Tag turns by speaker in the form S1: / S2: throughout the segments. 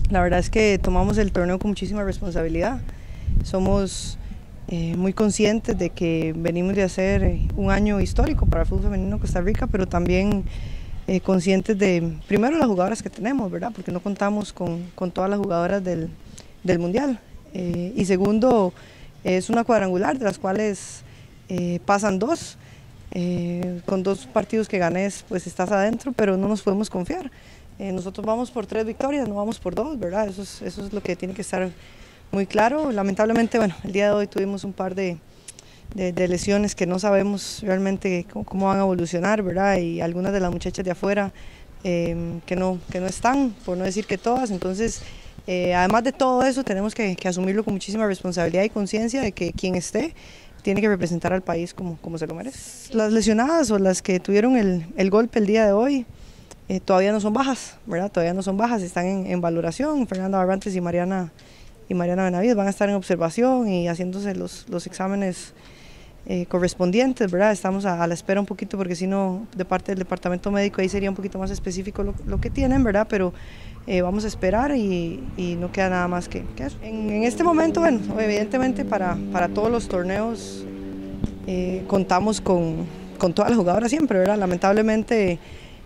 S1: La verdad es que tomamos el torneo con muchísima responsabilidad. Somos muy conscientes de que venimos de hacer un año histórico para el fútbol femenino en Costa Rica, pero también conscientes de, primero, las jugadoras que tenemos, ¿verdad? Porque no contamos con todas las jugadoras del Mundial. Y segundo, es una cuadrangular de las cuales pasan dos. Con 2 partidos que ganes, pues estás adentro, pero no nos podemos confiar. Nosotros vamos por 3 victorias, no vamos por 2, ¿verdad? Eso es lo que tiene que estar muy claro. Lamentablemente, bueno, el día de hoy tuvimos un par de lesiones que no sabemos realmente cómo van a evolucionar, ¿verdad? Y algunas de las muchachas de afuera que no están, por no decir que todas. Entonces, además de todo eso, tenemos que asumirlo con muchísima responsabilidad y conciencia de que quien esté tiene que representar al país como se lo merece. Las lesionadas o las que tuvieron el golpe el día de hoy todavía no son bajas, ¿verdad? Todavía no son bajas, están en valoración. Fernanda Barrantes y Mariana Benavides van a estar en observación y haciéndose los exámenes correspondientes, ¿verdad? Estamos a la espera un poquito porque si no, de parte del departamento médico ahí sería un poquito más específico lo que tienen, ¿verdad? Pero vamos a esperar y no queda nada más que eso. En este momento, bueno, evidentemente para todos los torneos contamos con todas las jugadoras siempre, ¿verdad? Lamentablemente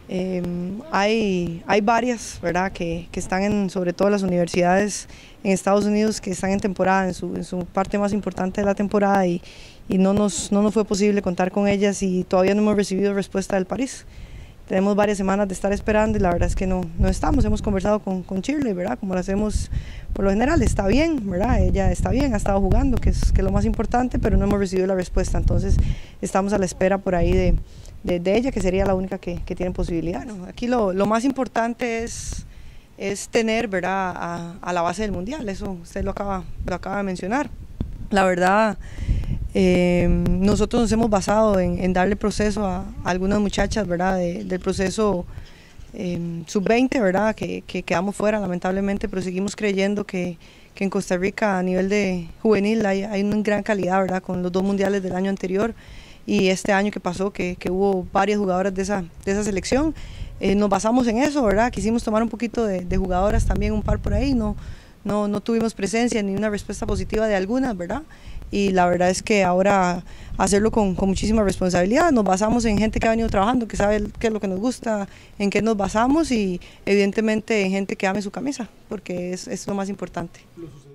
S1: hay varias, ¿verdad? Que están sobre todo las universidades en Estados Unidos que están en temporada, en su parte más importante de la temporada y no nos fue posible contar con ellas y todavía no hemos recibido respuesta del París. Tenemos varias semanas de estar esperando y la verdad es que no estamos. Hemos conversado con Shirley, ¿verdad? Como lo hacemos por lo general, está bien, ¿verdad? Ella está bien, ha estado jugando, que es lo más importante, pero no hemos recibido la respuesta. Entonces estamos a la espera por ahí de ella, que sería la única que tiene posibilidad, ¿no? Aquí lo más importante es tener, ¿verdad? a la base del Mundial, eso usted lo acaba de mencionar. La verdad, nosotros nos hemos basado en darle proceso a algunas muchachas, ¿verdad? Del proceso sub-20, ¿verdad? Que quedamos fuera lamentablemente, pero seguimos creyendo que en Costa Rica a nivel de juvenil hay una gran calidad, ¿verdad? Con los 2 mundiales del año anterior y este año que pasó que hubo varias jugadoras de esa selección. Nos basamos en eso, ¿verdad? Quisimos tomar un poquito de jugadoras también, un par por ahí, no tuvimos presencia ni una respuesta positiva de algunas, ¿verdad? Y la verdad es que ahora hacerlo con muchísima responsabilidad, nos basamos en gente que ha venido trabajando, que sabe qué es lo que nos gusta, en qué nos basamos y evidentemente en gente que ame su camisa, porque es lo más importante.